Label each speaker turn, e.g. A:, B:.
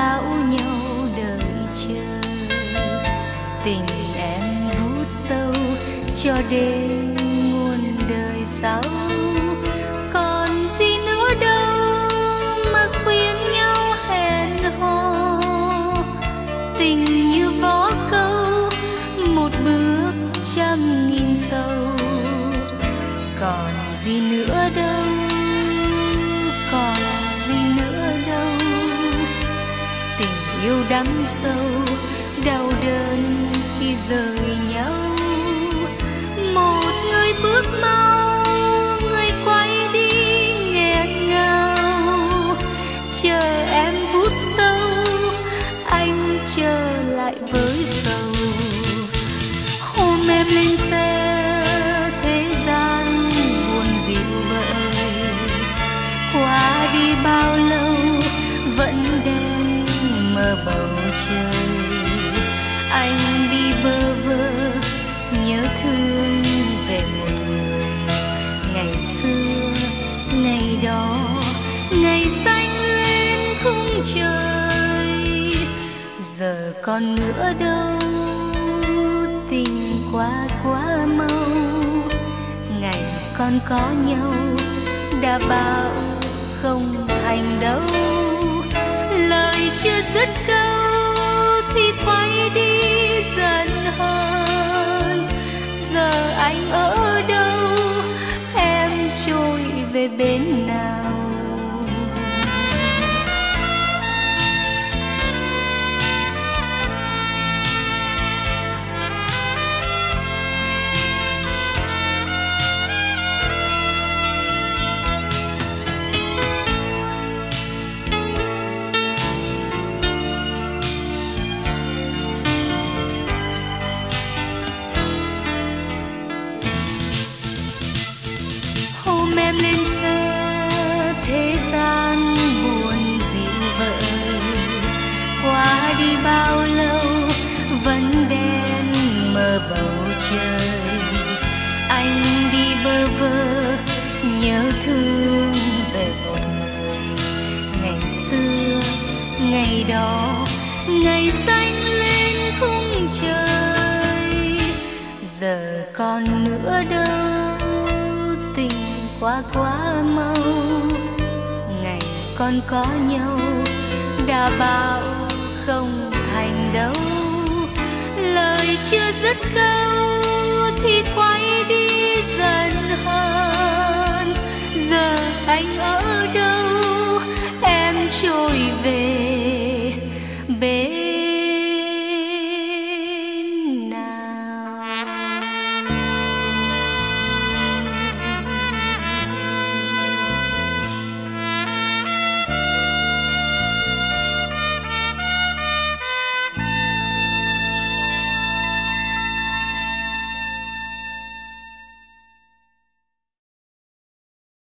A: bảo nhau đợi chờ. Tình em vút sâu cho đến muôn đời sau. Còn gì nữa đâu mà khuyên nhau hẹn hò. Tình như vó câu, một bước trăm nghìn sâu. Còn gì nữa đâu, còn gì nữa đâu. Tình yêu đắm sâu, đau đớn khi rời nhau. Một người bước mau, người quay đi nghẹn ngào. Chờ em phút sâu, anh trở lại với sầu. Hôm em lên xe, thế gian buồn dịu vợi. Qua đi bao lâu vẫn đen mờ bầu trời. Anh đi bơ vơ nhớ thương về một người. Ngày xưa, ngày đó, ngày xanh lên khung trời. Giờ còn nữa đâu, tình qua quá mau. Ngày còn có nhau, đã bảo không thành đâu. Lời chưa dứt câu thì quay đi giận hơn. Giờ anh ở đâu, em trôi về bên nào. Em lên xe, thế gian buồn dịu vợi. Qua đi bao lâu vẫn đen mờ bầu trời. Anh đi bơ vơ nhớ thương về một người. Ngày xưa, ngày đó, ngày xanh lên khung trời. Giờ còn nữa đâu, tình qua quá mau. Ngày còn có nhau, đã bảo không thành đâu. Lời chưa dứt câu thì quay đi giận hơn. Giờ anh ở đâu,